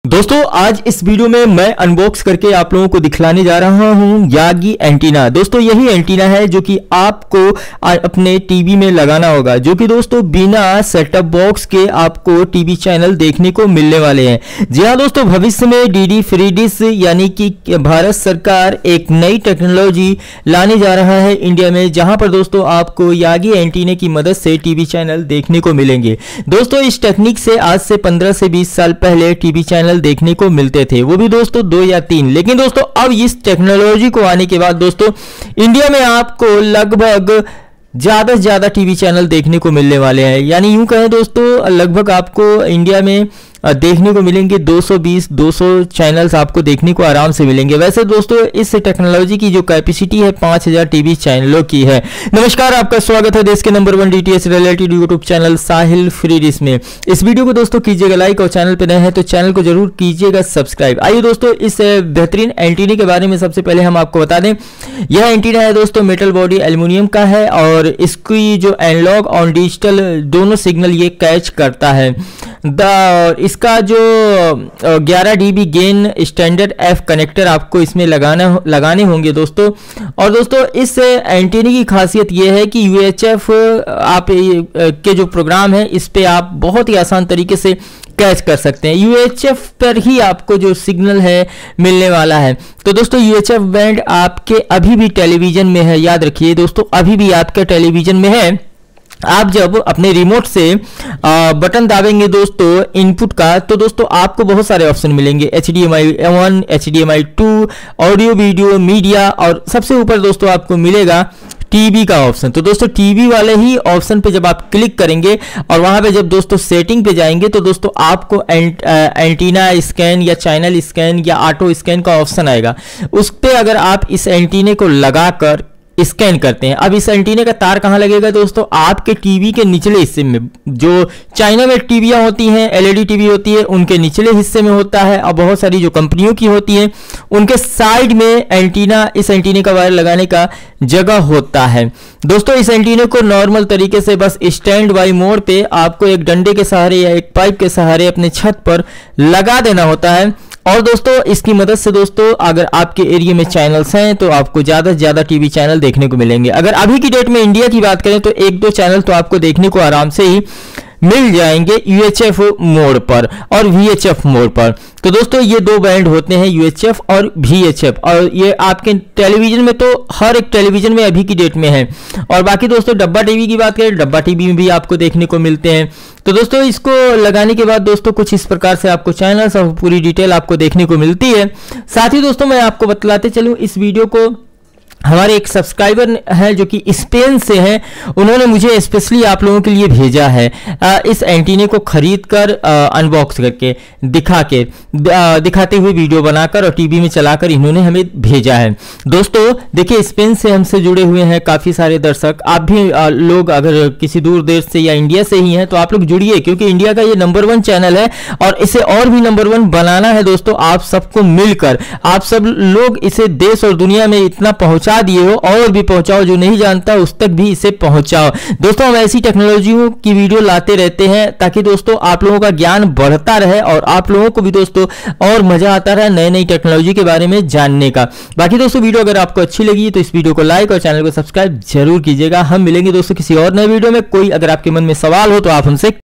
दोस्तों आज इस वीडियो में मैं अनबॉक्स करके आप लोगों को दिखलाने जा रहा हूं यागी एंटीना। दोस्तों यही एंटीना है जो कि आपको अपने टीवी में लगाना होगा, जो कि दोस्तों बिना सेटअप बॉक्स के आपको टीवी चैनल देखने को मिलने वाले हैं। जी हां दोस्तों, भविष्य में डीडी फ्री डिश यानी कि भारत सरकार एक नई टेक्नोलॉजी लाने जा रहा है इंडिया में, जहां पर दोस्तों आपको यागी एंटीने की मदद से टीवी चैनल देखने को मिलेंगे। दोस्तों इस टेक्निक से आज से 15 से 20 साल पहले टीवी चैनल देखने को मिलते थे, वो भी दोस्तों 2 या 3। लेकिन दोस्तों अब इस टेक्नोलॉजी को आने के बाद दोस्तों इंडिया में आपको लगभग ज्यादा से ज्यादा टीवी चैनल देखने को मिलने वाले हैं। यानी यूं कहें दोस्तों लगभग आपको इंडिया में देखने को मिलेंगे 220-200 चैनल्स आपको देखने को आराम से मिलेंगे। वैसे दोस्तों इस टेक्नोलॉजी की जो कैपेसिटी है 5000 टीवी चैनलों की है। नमस्कार, आपका स्वागत है देश के नंबर 1 DTH related YouTube channel Sahil free dish में। इस वीडियो को दोस्तों कीजिएगा लाइक, और चैनल पर नए हैं तो चैनल को जरूर कीजिएगा सब्सक्राइब। आइए दोस्तों इस बेहतरीन एंटीने के बारे में सबसे पहले हम आपको बता दें। यह एंटीना है दोस्तों मेटल बॉडी एल्यूमिनियम का है, और इसकी जो एनालॉग और डिजिटल दोनों सिग्नल ये कैच करता है। इसका जो 11 dB gain standard F connector आपको इसमें लगाने होंगे दोस्तों। और दोस्तों इस एंटीने की खासियत यह है कि UHF आप के जो प्रोग्राम है इस पे आप बहुत ही आसान तरीके से कैच कर सकते हैं। UHF पर ही आपको जो सिग्नल है मिलने वाला है। तो दोस्तों UHF बैंड आपके अभी भी टेलीविजन में है, याद रखिए दोस्तों अभी भी आपके टेलीविजन में है। आप जब अपने रिमोट से बटन दाबेंगे दोस्तों इनपुट का, तो दोस्तों आपको बहुत सारे ऑप्शन मिलेंगे, HDMI 1, HDMI 2, audio video media, और सबसे ऊपर दोस्तों आपको मिलेगा टीवी का ऑप्शन। तो दोस्तों टीवी वाले ही ऑप्शन पे जब आप क्लिक करेंगे और वहां पे जब दोस्तों सेटिंग पे जाएंगे तो दोस्तों आपको एंटीना स्कैन या चैनल स्कैन या ऑटो स्कैन का ऑप्शन आएगा। उस पे अगर आप इस एंटीने को लगाकर स्कैन करते हैं, अब इस एंटीने का तार कहां लगेगा दोस्तों, आपके टीवी के निचले हिस्से में। जो चाइना में टीवियां होती हैं, LED टीवी होती है, उनके निचले हिस्से में होता है, और बहुत सारी जो कंपनियों की होती हैं उनके साइड में एंटीना, इस एंटीने का वायर लगाने का जगह होता है। दोस्तों इस एंटीने को नॉर्मल तरीके से बस स्टैंड बाई मोड पे आपको एक डंडे के सहारे या एक पाइप के सहारे अपने छत पर लगा देना होता है। और दोस्तों इसकी मदद से दोस्तों अगर आपके एरिया में चैनल्स हैं तो आपको ज्यादा से ज्यादा टीवी चैनल देखने को मिलेंगे। अगर अभी की डेट में इंडिया की बात करें तो 1-2 चैनल तो आपको देखने को आराम से ही मिल जाएंगे UHF मोड पर और VHF मोड पर। तो दोस्तों ये 2 बैंड होते हैं, UHF और VHF, और ये आपके टेलीविजन में तो हर एक टेलीविजन में अभी की डेट में है। और बाकी दोस्तों डब्बा टीवी की बात करें, डब्बा टीवी में भी आपको देखने को मिलते हैं। तो दोस्तों इसको लगाने के बाद दोस्तों कुछ इस प्रकार से आपको चैनल्स और पूरी डिटेल आपको देखने को मिलती है। साथ ही दोस्तों मैं आपको बतलाते चलूँ, इस वीडियो को हमारे एक सब्सक्राइबर है जो कि स्पेन से हैं, उन्होंने मुझे स्पेशली आप लोगों के लिए भेजा है इस एंटीने को खरीद कर अनबॉक्स करके दिखाते हुए वीडियो बनाकर और टीवी में चलाकर इन्होंने हमें भेजा है। दोस्तों देखिए स्पेन से हमसे जुड़े हुए हैं काफ़ी सारे दर्शक। आप भी लोग अगर किसी दूर देश से या इंडिया से ही हैं तो आप लोग जुड़िए, क्योंकि इंडिया का ये नंबर 1 चैनल है और इसे और भी नंबर 1 बनाना है दोस्तों। आप सबको मिलकर, आप सब लोग इसे देश और दुनिया में इतना पहुंचा दिए हो, और भी पहुंचाओ, जो नहीं जानता उस तक भी इसे पहुंचाओ। दोस्तों हम ऐसी टेक्नोलॉजियों की वीडियो लाते रहते हैं ताकि दोस्तों आप लोगों का ज्ञान बढ़ता रहे और आप लोगों को भी दोस्तों और मजा आता रहे नई नई टेक्नोलॉजी के बारे में जानने का। बाकी दोस्तों वीडियो अगर आपको अच्छी लगी तो इस वीडियो को लाइक और चैनल को सब्सक्राइब जरूर कीजिएगा। हम मिलेंगे दोस्तों किसी और नए वीडियो में। कोई अगर आपके मन में सवाल हो तो आप हमसे